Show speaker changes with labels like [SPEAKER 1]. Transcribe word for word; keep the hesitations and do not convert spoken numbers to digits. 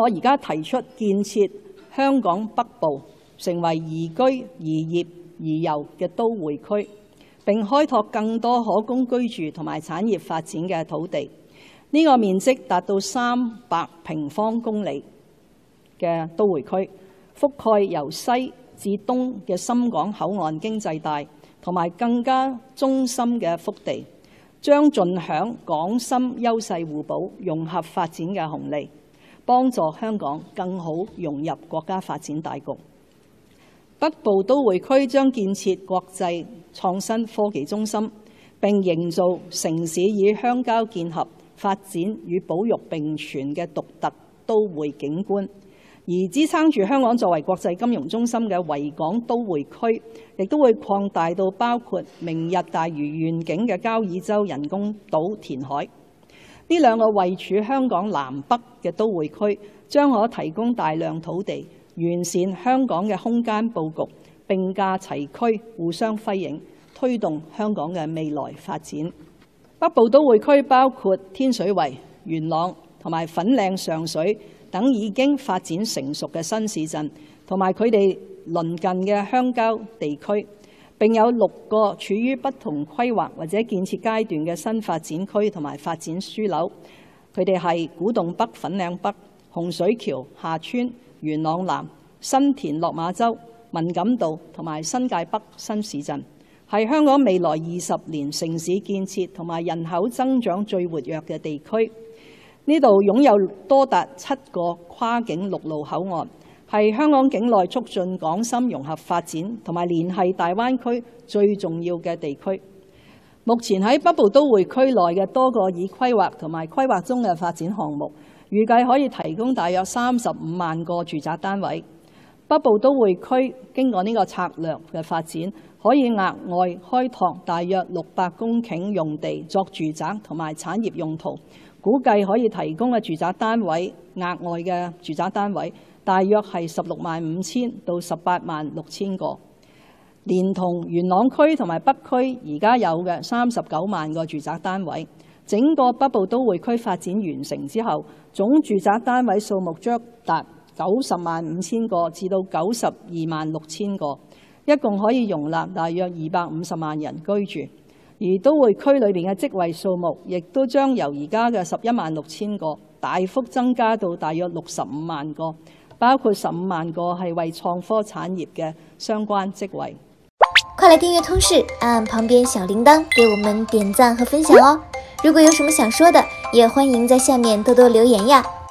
[SPEAKER 1] 我而家提出建設香港北部成為宜居、宜業、宜遊嘅都會區，並開拓更多可供居住同埋產業發展嘅土地。呢個面積達到三百平方公里嘅都會區，覆蓋由西至東嘅深港口岸經濟帶，同埋更加中心嘅腹地，將盡享港深優勢互補、融合發展嘅紅利，幫助香港更好融入國家發展大局。北部都會區將建設國際創新科技中心，並營造城市與鄉郊結合、發展與保育並存嘅獨特都會景觀。而支撐住香港作為國際金融中心嘅維港都會區，亦都會擴大到包括明日大嶼願景嘅交椅洲人工島填海。呢兩個位處香港南北嘅都會區，將可提供大量土地，完善香港嘅空間佈局，並駕齊驅，互相輝映，推動香港嘅未來發展。北部都會區包括天水圍、元朗同埋粉嶺上水等已經發展成熟嘅新市鎮，同埋佢哋鄰近嘅鄉郊地區，並有六個處於不同規劃或者建設階段嘅新發展區同埋發展樞紐。佢哋係古洞北、粉嶺北、洪水橋、廈村、元朗南、新田、落馬洲、文錦渡同埋新界北新市鎮，係香港未來二十年城市建設同埋人口增長最活躍嘅地區。呢度擁有多達七個跨境陸路口岸，係香港境內促進港深融合發展同埋聯繫大灣區最重要嘅地區。目前喺北部都會區內嘅多個已規劃同埋規劃中嘅發展項目，預計可以提供大約三十五萬個住宅單位。北部都會區經過呢個策略嘅發展，可以額外開拓大約六百公頃用地作住宅同埋產業用途。估計可以提供嘅住宅單位，額外嘅住宅單位大約係十六萬五千到十八萬六千個，連同元朗區同埋北區而家有嘅三十九萬個住宅單位，整個北部都會區發展完成之後，總住宅單位數目將達九十萬五千個至到九十二萬六千個，一共可以容納大約二百五十萬人居住。而都會區裏面嘅職位數目，亦都將由而家嘅十一萬六千個大幅增加到大約六十五萬個，包括十五萬個係為創科產業嘅相關職位。
[SPEAKER 2] 快來訂閱通識，按按旁邊小鈴鐺，給我們點讚和分享哦！如果有什麼想說的，也歡迎在下面多多留言呀。